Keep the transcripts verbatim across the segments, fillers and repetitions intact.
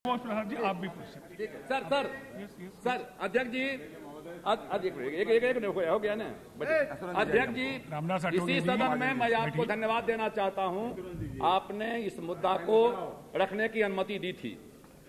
प्रसाद जी आप भी पूछ सकते हैं। सर सर सर अध्यक्ष जी एक एक एक हो गया ना अध्यक्ष जी, इसी सदन में मैं आपको धन्यवाद देना चाहता हूं, आपने इस मुद्दा को रखने की अनुमति दी थी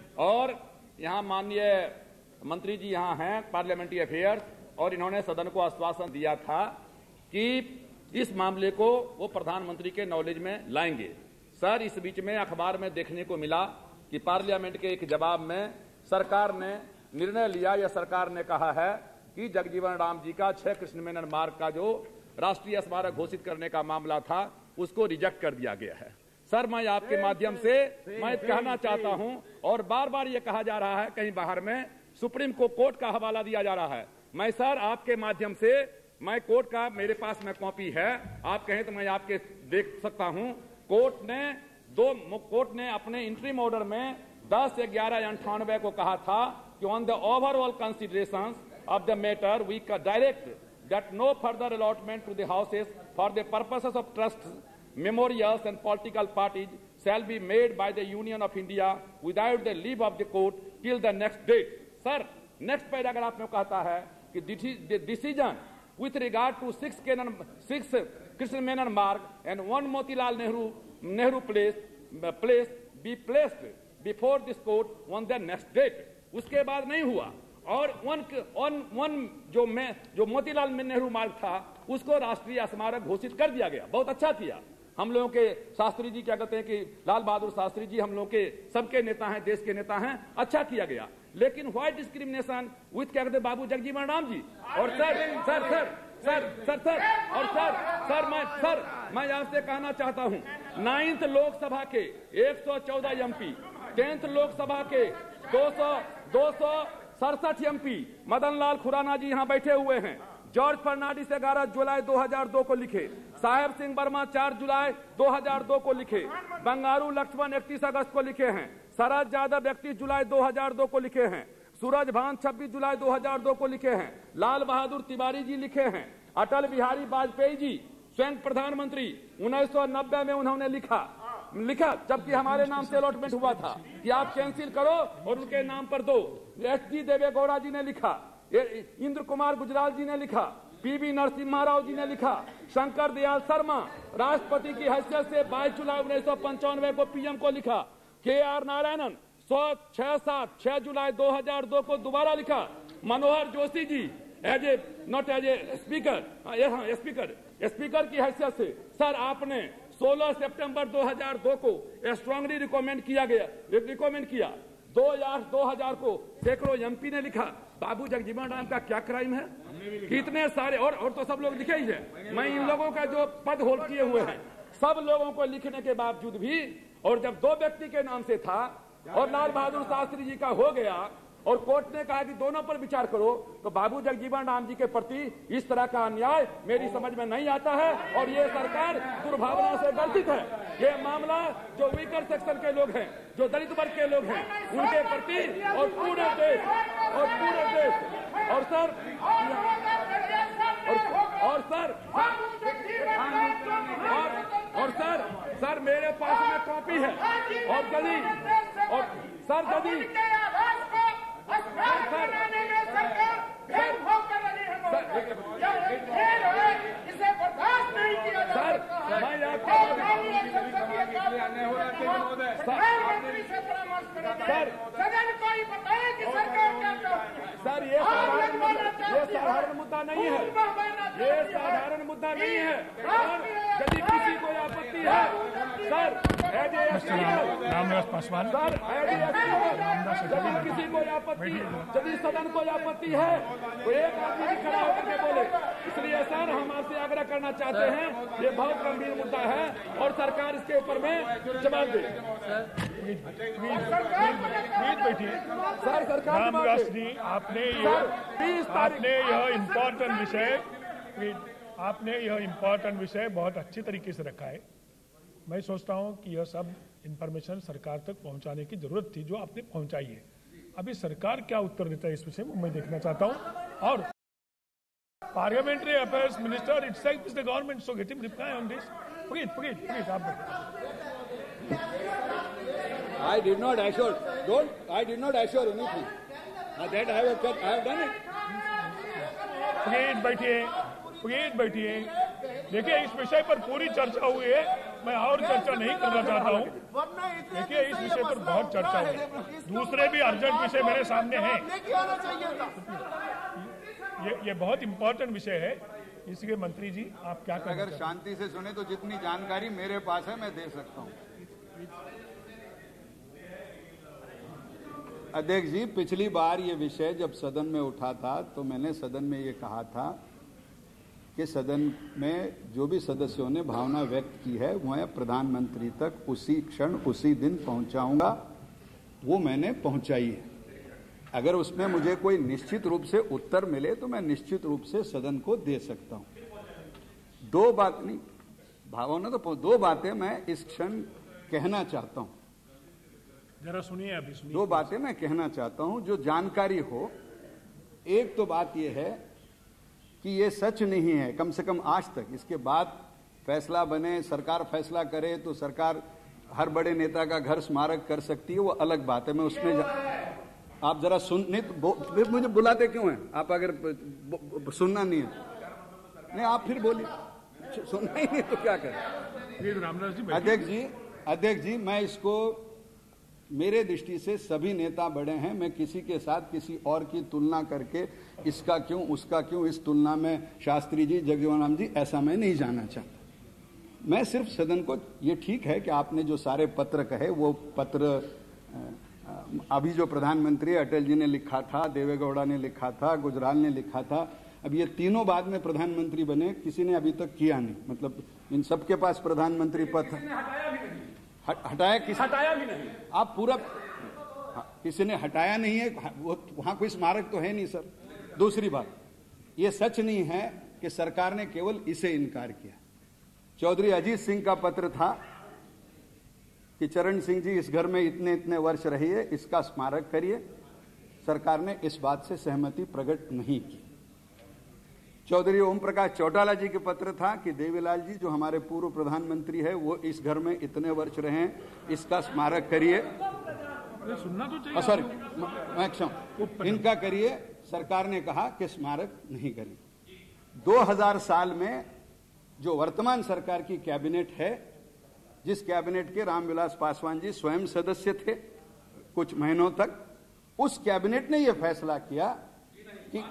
और यहां माननीय मंत्री जी यहां हैं पार्लियामेंट्री अफेयर्स, और इन्होंने सदन को आश्वासन दिया था कि इस मामले को वो प्रधानमंत्री के नॉलेज में लाएंगे। सर इस बीच में अखबार में देखने को मिला कि पार्लियामेंट के एक जवाब में सरकार ने निर्णय लिया या सरकार ने कहा है कि जगजीवन राम जी का छह कृष्ण मेनन मार्ग का जो राष्ट्रीय स्मारक घोषित करने का मामला था उसको रिजेक्ट कर दिया गया है। सर मैं आपके माध्यम से मैं कहना चाहता हूं, और बार बार ये कहा जा रहा है कहीं बाहर में सुप्रीम को कोर्ट का हवाला दिया जा रहा है। मैं सर आपके माध्यम से, मैं कोर्ट का मेरे पास में कॉपी है, आप कहें तो मैं आपके देख सकता हूं। कोर्ट ने दो कोर्ट ने अपने इंटरिम ऑर्डर में दस ग्यारह अंठानवे को कहा था कि on the overall considerations of the matter we direct that no further allotment to the houses for the purposes of trust memorials and political parties shall be made by the Union of India without the leave of the court till the next date. Sir next paragraph में कहता है कि decision with regard to six Kenan, six Krishna Menon Marg and one Motilal Nehru Nehru place place be placed before this court on the next date. उसके बाद नहीं हुआ, और one one one जो मैं जो मोतीलाल नेहरू मार्ग था उसको राष्ट्रीय स्मारक घोषित कर दिया गया। बहुत अच्छा किया। हम लोगों के शास्त्री जी क्या कहते हैं कि लाल बहादुर शास्त्री जी हम लोगों के सबके नेता हैं, देश के नेता हैं, अच्छा किया गया। लेकिन व्हाई डिस्क्रिमिनेशन विथ क्या कहते हैं बाबू जगजीवन राम जी। और sir sir sir sir sir sir और सर सर मैं सर मैं आपसे कहना चाहता हूं, नाइन्थ लोकसभा के एक सौ चौदह एमपी, टेंथ लोकसभा के दो सौ दो सौ सड़सठ एमपी मदन लाल खुराना जी यहाँ बैठे हुए हैं। जॉर्ज फर्नांडिस ग्यारह जुलाई दो हज़ार दो को लिखे, साहेब सिंह वर्मा चार जुलाई दो हज़ार दो को लिखे, बंगारू लक्ष्मण इकतीस अगस्त को लिखे हैं, शरद यादव इकतीस जुलाई दो हज़ार दो को लिखे हैं, सूरज भान छब्बीस जुलाई दो हज़ार दो को लिखे हैं, लाल बहादुर तिवारी जी लिखे हैं, अटल बिहारी वाजपेयी जी स्वयं प्रधानमंत्री उन्नीस सौ नब्बे में उन्होंने लिखा लिखा जबकि हमारे नाम से अलॉटमेंट हुआ था कि आप कैंसिल करो और उनके नाम पर दो। एच डी देवेगौड़ा जी ने लिखा, इंद्र कुमार गुजराल जी ने लिखा, पीवी नरसिम्हा राव जी ने लिखा, शंकर दयाल शर्मा राष्ट्रपति की हैसियत से बाईस जुलाई उन्नीस सौ पंचानवे को पीएम को लिखा, के आर नारायणन सौ छह सात छह जुलाई दो हजार दो को दोबारा लिखा, Manohar Joshi ji as a not as a speaker speaker speaker की हैसियत से सर आपने सोलह सितंबर दो हज़ार दो को स्ट्रांगली रिकमेंड किया गया रिकमेंड किया दो आठ दो हज़ार को सैकड़ों एमपी ने लिखा। बाबू जगजीवन राम का क्या क्राइम है? कितने सारे और और तो सब लोग लिखे ही है। मैं इन लोगों का जो पद होल्ड किए हुए हैं सब लोगों को लिखने के बावजूद भी, और जब दो व्यक्ति के नाम से था और लाल बहादुर शास्त्री जी का हो गया और कोर्ट ने कहा कि दोनों पर विचार करो, तो बाबू जगजीवन राम जी के प्रति इस तरह का अन्याय मेरी समझ में नहीं आता है और ये सरकार दुर्भावना से ग्रसित है। ये मामला जो वीकर सेक्शन के लोग हैं, जो दलित वर्ग के लोग हैं, उनके प्रति और पूरे देश और पूरे देश और सर और, और सर और, और सर सर मेरे पास में कॉपी है और यदि और सर यदि इसे बर्दाश्त नहीं किया जा सर सदन को ही बताए कि सरकार क्या चाहती है। सर ये ये साधारण मुद्दा नहीं है, ये साधारण मुद्दा नहीं है। और यदि किसी को आपत्ति है सर रामविलास पासवान सर यदि किसी को आपत्ति यदि सदन को आपत्ति है तो एक आदमी भी खड़ा होकर के बोले। इसलिए सर हम आपसे आग्रह करना चाहते हैं, ये बहुत गंभीर मुद्दा है और सरकार इसके ऊपर में जवाब दे। बैठिए सर सरकार रामविलास जी, आपने ये आपने यह इम्पोर्टेंट विषय आपने यह इम्पोर्टेंट विषय बहुत अच्छी तरीके से रखा है। मैं सोचता हूं कि यह सब इंफॉर्मेशन सरकार तक पहुंचाने की जरूरत थी जो आपने पहुंचाई है। अभी सरकार क्या उत्तर देता है इस विषय में मैं देखना चाहता हूं। और parliamentary affairs minister itself is the government, so get him reply on this. Please please please आप I did not assure. Don't. I did not assure anything. Uh, that I have, I have done it. Please बैठिए, please बैठिए। देखिए इस विषय पर पूरी चर्चा हुई है, मैं और चर्चा नहीं करना चाहता हूँ। देखिए इस विषय पर बहुत चर्चा हुई, दूसरे भी अर्जेंट विषय मेरे सामने हैं। ये ये बहुत इम्पोर्टेंट विषय है, इसलिए मंत्री जी आप क्या करें? अगर शांति से सुने तो जितनी जानकारी मेरे पास है मैं दे सकता हूँ। अध्यक्ष जी, पिछली बार ये विषय जब सदन में उठा था तो मैंने सदन में ये कहा था कि सदन में जो भी सदस्यों ने भावना व्यक्त की है मैं प्रधानमंत्री तक उसी क्षण उसी दिन पहुंचाऊंगा। वो मैंने पहुंचाई है। अगर उसमें मुझे कोई निश्चित रूप से उत्तर मिले तो मैं निश्चित रूप से सदन को दे सकता हूं। दो बात नहीं, भावना तो दो बातें मैं इस क्षण कहना चाहता हूं। जरा सुनिए, अभी सुनिए। दो बातें मैं कहना चाहता हूं जो जानकारी हो। एक तो बात यह है कि ये सच नहीं है, कम से कम आज तक। इसके बाद फैसला बने, सरकार फैसला करे तो सरकार हर बड़े नेता का घर स्मारक कर सकती है, वो अलग बात है। मैं उसमें जा... आप जरा सुन नहीं तो फिर मुझे बुलाते क्यों हैं? आप अगर सुनना नहीं है नहीं आप फिर बोलिए, सुनना ही नहीं तो क्या करें? रामदास जी, अध्यक्ष जी अध्यक्ष जी मैं इसको, मेरे दृष्टि से सभी नेता बड़े हैं। मैं किसी के साथ किसी और की तुलना करके इसका क्यों उसका क्यों, इस तुलना में शास्त्री जी जगजीवन राम जी, ऐसा मैं नहीं जाना चाहता। मैं सिर्फ सदन को, ये ठीक है कि आपने जो सारे पत्र कहे वो पत्र अभी जो प्रधानमंत्री अटल जी ने लिखा था, देवेगौड़ा ने लिखा था, गुजराल ने लिखा था, अब ये तीनों बाद में प्रधानमंत्री बने, किसी ने अभी तक किया नहीं। मतलब इन सबके पास प्रधानमंत्री पद हटाया, किसी हटाया भी नहीं। आप पूरा किसी ने हटाया नहीं है, वो वहां कोई स्मारक तो है नहीं सर। दूसरी बात, ये सच नहीं है कि सरकार ने केवल इसे इनकार किया। चौधरी अजीत सिंह का पत्र था कि चरण सिंह जी इस घर में इतने इतने वर्ष रहिए, इसका स्मारक करिए। सरकार ने इस बात से सहमति प्रकट नहीं की। चौधरी ओम प्रकाश चौटाला जी के पत्र था कि देवीलाल जी जो हमारे पूर्व प्रधानमंत्री है वो इस घर में इतने वर्ष रहे, इसका स्मारक करिए। सुनना तो चाहिए। सॉरी मैं क्षमा, इनका करिए। सरकार ने कहा कि स्मारक नहीं करिए। दो हज़ार साल में जो वर्तमान सरकार की कैबिनेट है, जिस कैबिनेट के रामविलास पासवान जी स्वयं सदस्य थे कुछ महीनों तक, उस कैबिनेट ने यह फैसला किया कि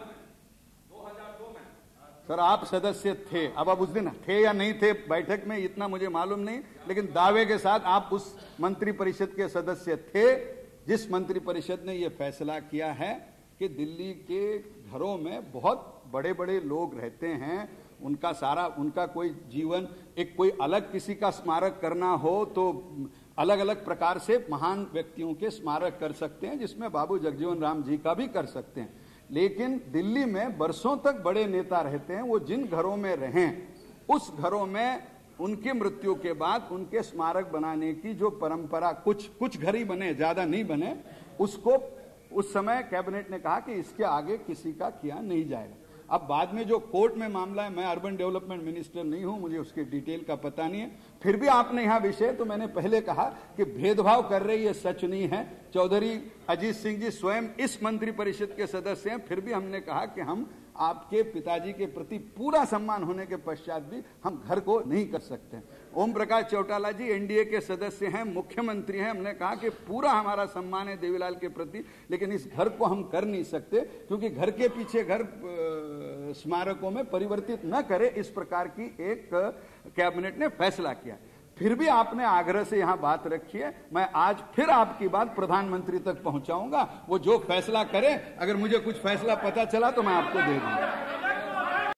सर आप सदस्य थे, अब आप उस दिन थे या नहीं थे बैठक में इतना मुझे मालूम नहीं, लेकिन दावे के साथ आप उस मंत्री परिषद के सदस्य थे जिस मंत्री परिषद ने यह फैसला किया है कि दिल्ली के घरों में बहुत बड़े बड़े लोग रहते हैं, उनका सारा उनका कोई जीवन, एक कोई अलग किसी का स्मारक करना हो तो अलग अलग प्रकार से महान व्यक्तियों के स्मारक कर सकते हैं, जिसमें बाबू जगजीवन राम जी का भी कर सकते हैं। लेकिन दिल्ली में बरसों तक बड़े नेता रहते हैं, वो जिन घरों में रहें उस घरों में उनकी मृत्यु के बाद उनके स्मारक बनाने की जो परंपरा, कुछ कुछ घर ही बने, ज्यादा नहीं बने, उसको उस समय कैबिनेट ने कहा कि इसके आगे किसी का किया नहीं जाएगा। अब बाद में जो कोर्ट में मामला है, मैं अर्बन डेवलपमेंट मिनिस्टर नहीं हूं, मुझे उसके डिटेल का पता नहीं है, फिर भी आपने यहां विषय, तो मैंने पहले कहा कि भेदभाव कर रही है, सच नहीं है। चौधरी अजीत सिंह जी स्वयं इस मंत्री परिषद के सदस्य हैं, फिर भी हमने कहा कि हम आपके पिताजी के प्रति पूरा सम्मान होने के पश्चात भी हम घर को नहीं कर सकते। ओम प्रकाश चौटाला जी एनडीए के सदस्य हैं, मुख्यमंत्री हैं, हमने कहा कि पूरा हमारा सम्मान है देवीलाल के प्रति, लेकिन इस घर को हम कर नहीं सकते क्योंकि घर के पीछे घर स्मारकों में परिवर्तित न करे, इस प्रकार की एक कैबिनेट ने फैसला किया। फिर भी आपने आग्रह से यहां बात रखी है, मैं आज फिर आपकी बात प्रधानमंत्री तक पहुंचाऊंगा। वो जो फैसला करे, अगर मुझे कुछ फैसला पता चला तो मैं आपको दे दूंगा।